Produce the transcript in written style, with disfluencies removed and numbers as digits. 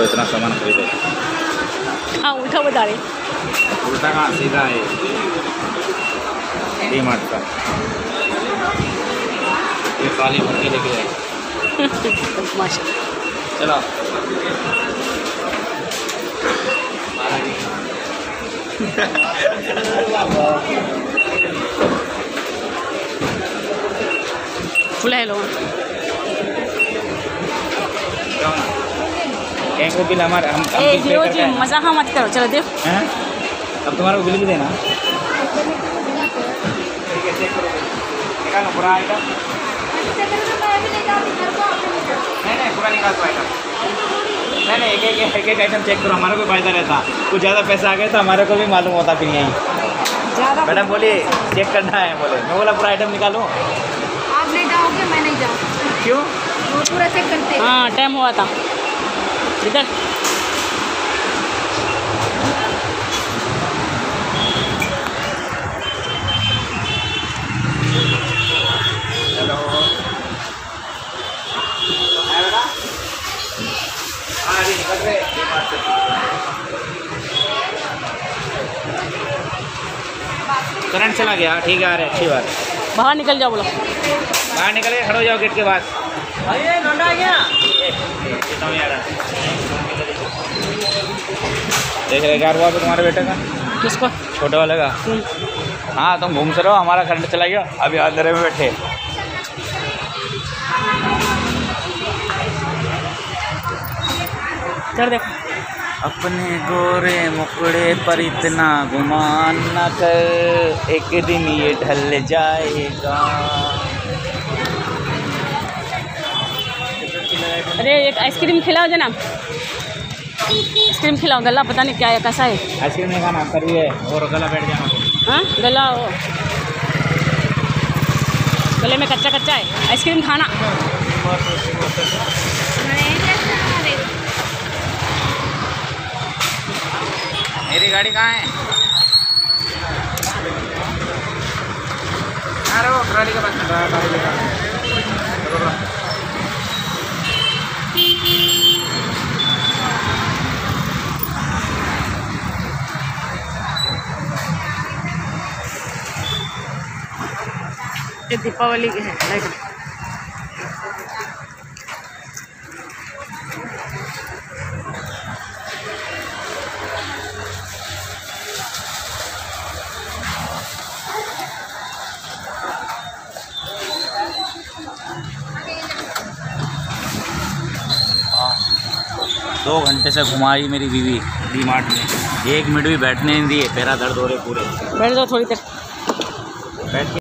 इतना सामान खरीदे। हाँ उल्टा बता रहे। उल्टा कहाँ, सीधा है डी-मार्ट का। ये खाली भर के लेके जाए। माशा। चलो फुल है लोग कैंक को बिल हमारे हम हीरो जी मजाक मत करो। चलो देख हैं, अब तुम्हारा को बिल भी देना। निकालो पूरा आइटम। नहीं पूरा निकाल दो आइटम। नहीं एक आइटम चेक करो, हमारा कोई फायदा रहता। कुछ ज़्यादा पैसा आ गया तो हमारे को भी मालूम होता फिर यहीं। मैडम बोली चेक करना है, बोले मैं बोला पूरा आइटम निकालो। आप नहीं जाओगे, मैं नहीं जाऊँ। क्यों? वो पूरा चेक करते हैं। हाँ टाइम हुआ था इधर। करंट चला गया, ठीक है आ रहे, अच्छी बात है। बाहर निकल जाओ बोलो। बाहर निकल के खड़े हो जाओ गेट के पास। देख रहे क्या हुआ तुम्हारे बेटे का? किसको? छोटे वाले का। हाँ तुम घूम से रहो, हमारा करंट चला गया, अभी अंधेरे में बैठे। चल देखो। अपने गोरे मुकड़े पर इतना गुमान न कर, एक दिन ये ढल जाएगा। अरे एक आइसक्रीम खिलाओ जनाब, आइसक्रीम खिलाओ। गला पता नहीं क्या है, कैसा है? आइसक्रीम नहीं खाना, कर है और गला बैठ जाना। हाँ गला वो गले में कच्चा कच्चा है, आइसक्रीम खाना। मेरी गाड़ी कहाँ है? अरे वो ट्राली के पास ये दीपावली की है लाइट। दो घंटे से घुमाई मेरी बीवी डी-मार्ट में, 1 मिनट भी बैठने नहीं दिए, पैरा दर्द हो रहे पूरे। बैठ जाओ थोड़ी देर। बैठ के